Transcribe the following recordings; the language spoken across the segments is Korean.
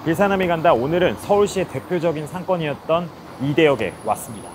길사람이 간다. 오늘은 서울시의 대표적인 상권이었던 이대역에 왔습니다.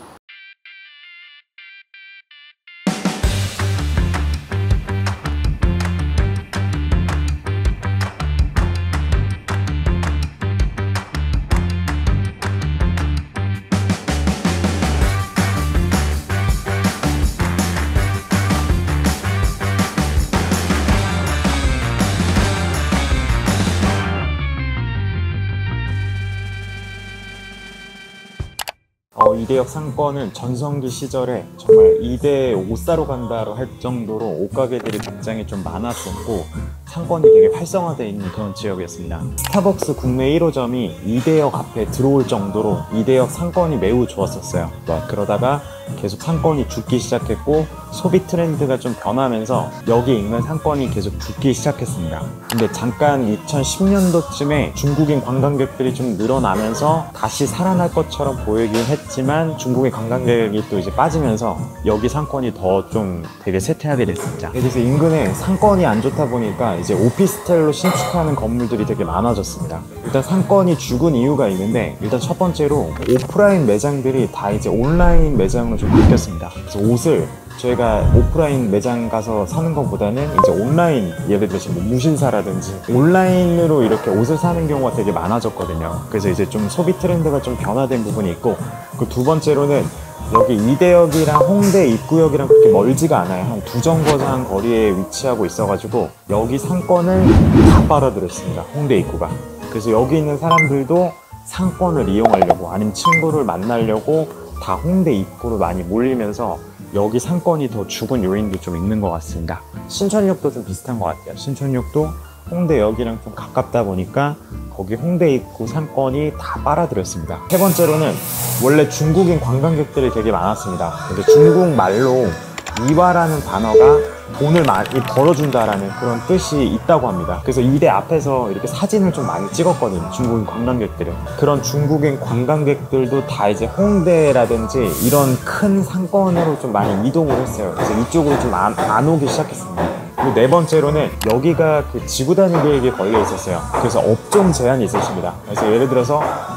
이대역 상권은 전성기 시절에 정말 이대 옷 사러 간다고 할 정도로 옷가게들이 굉장히 좀 많았었고 상권이 되게 활성화되어 있는 그런 지역이었습니다. 스타벅스 국내 1호점이 이대역 앞에 들어올 정도로 이대역 상권이 매우 좋았었어요. 그러다가 계속 상권이 죽기 시작했고 소비 트렌드가 좀 변하면서 여기 있는 상권이 계속 죽기 시작했습니다. 근데 잠깐 2010년도쯤에 중국인 관광객들이 좀 늘어나면서 다시 살아날 것처럼 보이긴 했지만 중국의 관광객이 또 이제 빠지면서 여기 상권이 더 좀 되게 쇠퇴하게 됐습니다. 그래서 인근에 상권이 안 좋다 보니까 이제 오피스텔로 신축하는 건물들이 되게 많아졌습니다. 일단 상권이 죽은 이유가 있는데 일단 첫 번째로 오프라인 매장들이 다 이제 온라인 매장으로 좀 바뀌었습니다. 그래서 옷을 저희가 오프라인 매장 가서 사는 것보다는 이제 온라인, 예를 들어서 뭐 무신사라든지 온라인으로 이렇게 옷을 사는 경우가 되게 많아졌거든요. 그래서 이제 좀 소비 트렌드가 좀 변화된 부분이 있고, 그 두 번째로는 여기 이대역이랑 홍대 입구역이랑 그렇게 멀지가 않아요. 한 2정거장 거리에 위치하고 있어가지고 여기 상권을 다 빨아들였습니다. 홍대 입구가. 그래서 여기 있는 사람들도 상권을 이용하려고 아니면 친구를 만나려고 다 홍대 입구로 많이 몰리면서 여기 상권이 더 죽은 요인도 좀 있는 것 같습니다. 신촌역도 좀 비슷한 것 같아요. 신촌역도 홍대역이랑 좀 가깝다 보니까 거기 홍대 입구 상권이 다 빨아들였습니다. 세 번째로는 원래 중국인 관광객들이 되게 많았습니다. 근데 중국말로 이화라는 단어가 돈을 많이 벌어준다라는 그런 뜻이 있다고 합니다. 그래서 이대 앞에서 이렇게 사진을 좀 많이 찍었거든요. 중국인 관광객들은. 그런 중국인 관광객들도 다 이제 홍대라든지 이런 큰 상권으로 좀 많이 이동을 했어요. 그래서 이쪽으로 좀 안 오기 시작했습니다. 그리고 네 번째로는 여기가 그 지구단위 계획에 걸려 있었어요. 그래서 업종 제한이 있었습니다. 그래서 예를 들어서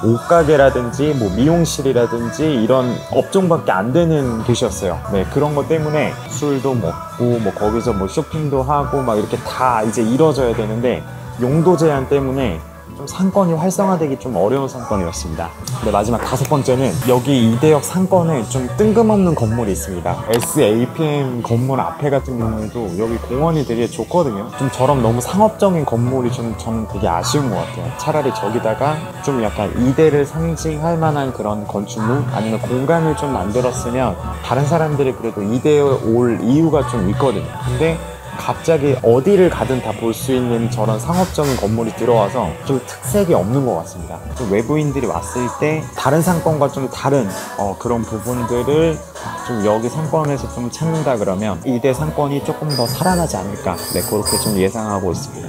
옷가게라든지 뭐 미용실이라든지 이런 업종밖에 안 되는 곳이었어요. 네, 그런 것 때문에 술도 먹고 뭐 거기서 뭐 쇼핑도 하고 막 이렇게 다 이제 이뤄져야 되는데 용도 제한 때문에 좀 상권이 활성화되기 좀 어려운 상권이었습니다. 근데 마지막 다섯 번째는 여기 이대역 상권에 좀 뜬금없는 건물이 있습니다. SAPM 건물 앞에 같은 경우에도 여기 공원이 되게 좋거든요. 좀 저런 너무 상업적인 건물이 저는 되게 아쉬운 것 같아요. 차라리 저기다가 좀 약간 이대를 상징할 만한 그런 건축물 아니면 공간을 좀 만들었으면 다른 사람들이 그래도 이대에 올 이유가 좀 있거든요. 근데 갑자기 어디를 가든 다 볼 수 있는 저런 상업적인 건물이 들어와서 좀 특색이 없는 것 같습니다. 좀 외부인들이 왔을 때 다른 상권과 좀 다른 그런 부분들을 좀 여기 상권에서 좀 찾는다 그러면 이대 상권이 조금 더 살아나지 않을까, 네, 그렇게 좀 예상하고 있습니다.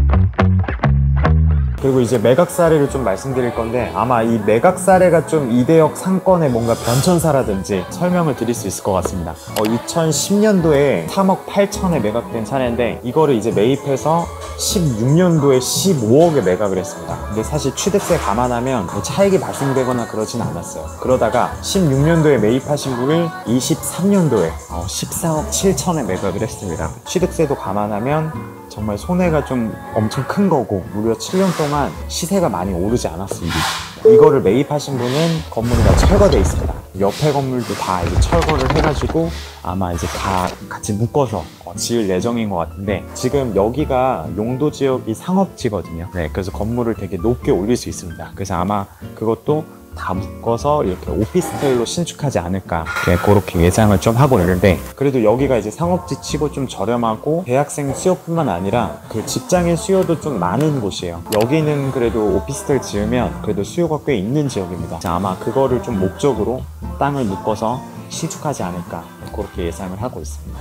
그리고 이제 매각 사례를 좀 말씀드릴 건데 아마 이 매각 사례가 좀 이대역 상권의 뭔가 변천사라든지 설명을 드릴 수 있을 것 같습니다. 2010년도에 3억 8천에 매각된 사례인데 이거를 이제 매입해서 16년도에 15억에 매각을 했습니다. 근데 사실 취득세 감안하면 차익이 발생되거나 그러진 않았어요. 그러다가 16년도에 매입하신 분을 23년도에 14억 7천에 매각을 했습니다. 취득세도 감안하면 정말 손해가 좀 엄청 큰 거고 무려 7년 동안 시세가 많이 오르지 않았습니다. 이거를 매입하신 분은 건물이 다 철거돼 있습니다. 옆에 건물도 다 이제 철거를 해가지고 아마 이제 다 같이 묶어서 지을 예정인 것 같은데 지금 여기가 용도 지역이 상업지거든요. 네, 그래서 건물을 되게 높게 올릴 수 있습니다. 그래서 아마 그것도 다 묶어서 이렇게 오피스텔로 신축하지 않을까, 그렇게 예상을 좀 하고 있는데 그래도 여기가 이제 상업지 치고 좀 저렴하고 대학생 수요뿐만 아니라 그 직장인 수요도 좀 많은 곳이에요. 여기는 그래도 오피스텔 지으면 그래도 수요가 꽤 있는 지역입니다. 아마 그거를 좀 목적으로 땅을 묶어서 신축하지 않을까, 그렇게 예상을 하고 있습니다.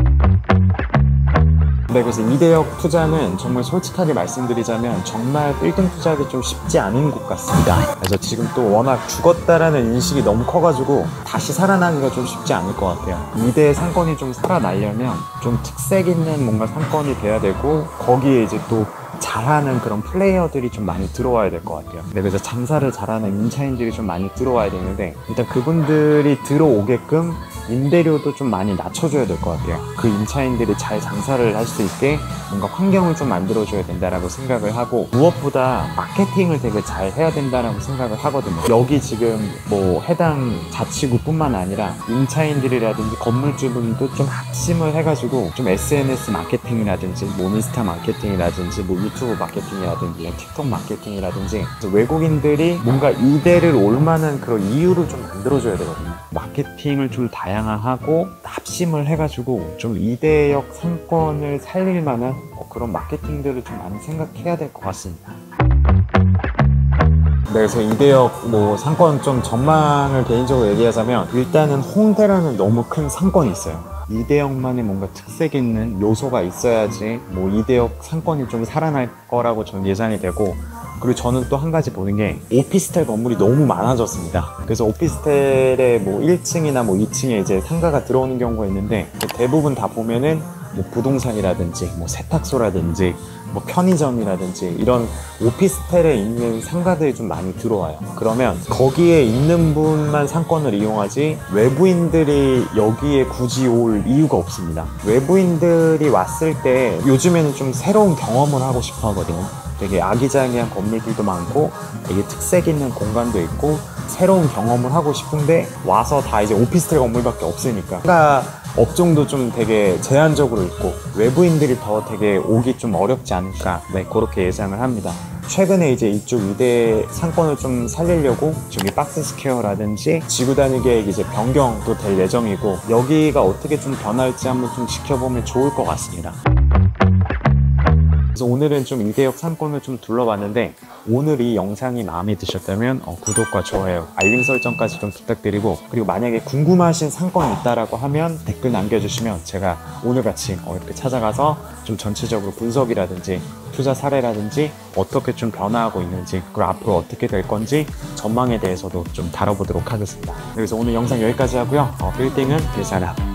네, 그래서 이대역 투자는 정말 솔직하게 말씀드리자면 정말 1등 투자하기 좀 쉽지 않은 곳 같습니다. 그래서 지금 또 워낙 죽었다라는 인식이 너무 커가지고 다시 살아나기가 좀 쉽지 않을 것 같아요. 이대 상권이 좀 살아나려면 좀 특색 있는 뭔가 상권이 돼야 되고 거기에 이제 또 잘하는 그런 플레이어들이 좀 많이 들어와야 될 것 같아요. 네, 그래서 장사를 잘하는 임차인들이 좀 많이 들어와야 되는데, 일단 그분들이 들어오게끔 임대료도 좀 많이 낮춰줘야 될 것 같아요. 그 임차인들이 잘 장사를 할 수 있게 뭔가 환경을 좀 만들어줘야 된다라고 생각을 하고, 무엇보다 마케팅을 되게 잘 해야 된다라고 생각을 하거든요. 여기 지금 뭐 해당 자치구뿐만 아니라 임차인들이라든지 건물주분도 좀 합심을 해가지고 좀 SNS 마케팅이라든지 뭐 인스타 마케팅이라든지 뭐 유튜브 마케팅이라든지 틱톡 마케팅이라든지, 외국인들이 뭔가 이대를 올 만한 그런 이유를 좀 만들어줘야 되거든요. 마케팅을 좀 다양화하고 합심을 해가지고 좀 이대역 상권을 살릴 만한 그런 마케팅들을 좀 많이 생각해야 될 것 같습니다. 네, 그래서 이대역 뭐 상권 좀 전망을 개인적으로 얘기하자면, 일단은 홍대라는 너무 큰 상권이 있어요. 이대역만의 뭔가 특색 있는 요소가 있어야지 뭐 이대역 상권이 좀 살아날 거라고 저는 예상이 되고, 그리고 저는 또 한 가지 보는 게 오피스텔 건물이 너무 많아졌습니다. 그래서 오피스텔에 뭐 1층이나 뭐 2층에 이제 상가가 들어오는 경우가 있는데, 대부분 다 보면은 뭐 부동산이라든지 뭐 세탁소라든지 뭐 편의점이라든지 이런 오피스텔에 있는 상가들이 좀 많이 들어와요. 그러면 거기에 있는 분만 상권을 이용하지 외부인들이 여기에 굳이 올 이유가 없습니다. 외부인들이 왔을 때 요즘에는 좀 새로운 경험을 하고 싶어 하거든요. 되게 아기자기한 건물들도 많고 되게 특색 있는 공간도 있고 새로운 경험을 하고 싶은데, 와서 다 이제 오피스텔 건물밖에 없으니까 상가 업종도 좀 되게 제한적으로 있고 외부인들이 더 되게 오기 좀 어렵지 않을까, 네, 그렇게 예상을 합니다. 최근에 이제 이쪽 이대 상권을 좀 살리려고 저기 박스스퀘어라든지 지구단위 계획 이제 변경도 될 예정이고, 여기가 어떻게 좀 변할지 한번 좀 지켜보면 좋을 것 같습니다. 그래서 오늘은 좀 이대역 상권을 좀 둘러봤는데, 오늘 이 영상이 마음에 드셨다면 구독과 좋아요, 알림 설정까지 좀 부탁드리고, 그리고 만약에 궁금하신 상권이 있다라고 하면 댓글 남겨주시면 제가 오늘같이 이렇게 찾아가서 좀 전체적으로 분석이라든지 투자 사례라든지 어떻게 좀 변화하고 있는지, 그리고 앞으로 어떻게 될 건지 전망에 대해서도 좀 다뤄보도록 하겠습니다. 그래서 오늘 영상 여기까지 하고요. 빌딩은 그 사람.